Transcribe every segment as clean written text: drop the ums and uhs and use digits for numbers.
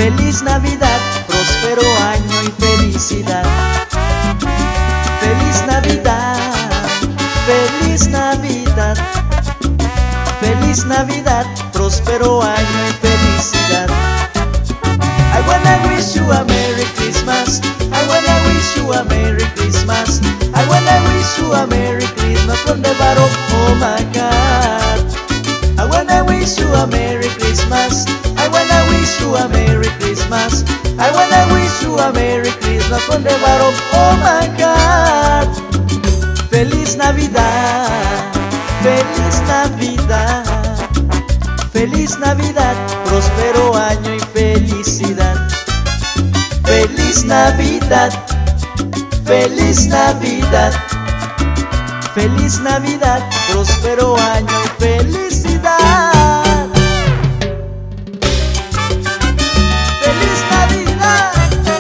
Feliz Navidad, próspero año y felicidad. Feliz Navidad, feliz Navidad. Feliz Navidad, próspero año y felicidad. I wanna wish you a Merry Christmas. I wanna wish you a Merry Christmas. I wanna wish you a Merry Christmas from the bottom of my heart. I wanna wish you a Merry Christmas. I wanna wish you a Merry Christmas. I wanna wish you a Merry Christmas from the bottom of my heart. Feliz Navidad, feliz Navidad. Feliz Navidad, próspero año y felicidad. Feliz Navidad, feliz Navidad. Feliz Navidad, próspero año y felicidad. Feliz Navidad.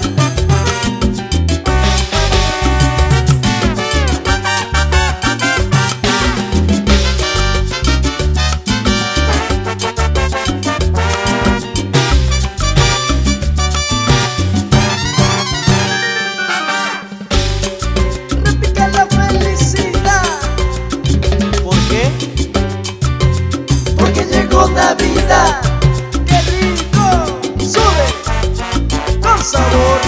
Repica la felicidad. ¿Por qué? Porque llegó Navidad. ¡Qué rico! ¡Sube! ¡Con sabor!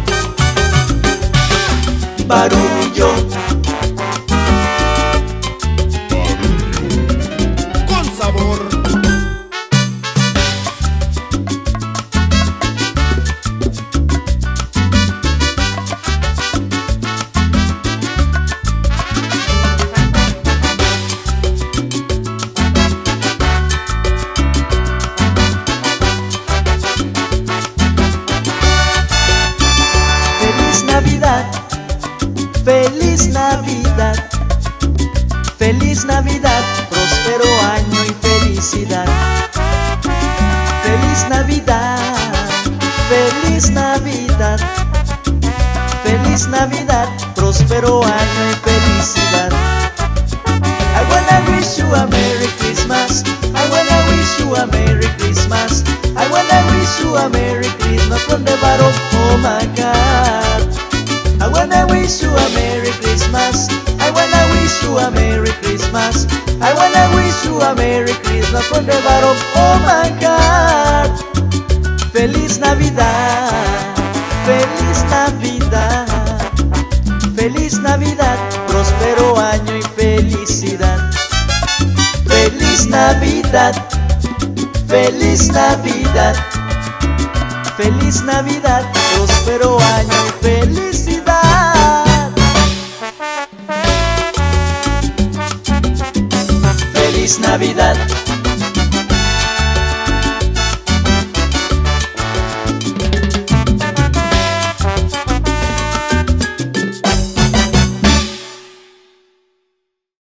Barullo. Con sabor. Feliz Navidad, feliz Navidad. Feliz Navidad, próspero año y felicidad. Feliz Navidad, feliz Navidad. Feliz Navidad, próspero año y felicidad. I wanna wish you a Merry Christmas. I wanna wish you a Merry Christmas. I wanna wish you a Merry Christmas from the bottom of my heart. I wanna wish you a Merry Christmas. I wanna wish you a Merry Christmas. I wanna wish you a Merry Christmas from the bottom of my heart. Feliz Navidad, feliz Navidad. Feliz Navidad, próspero año y felicidad. Feliz Navidad, feliz Navidad. Feliz Navidad, próspero año y felicidad. Feliz Navidad.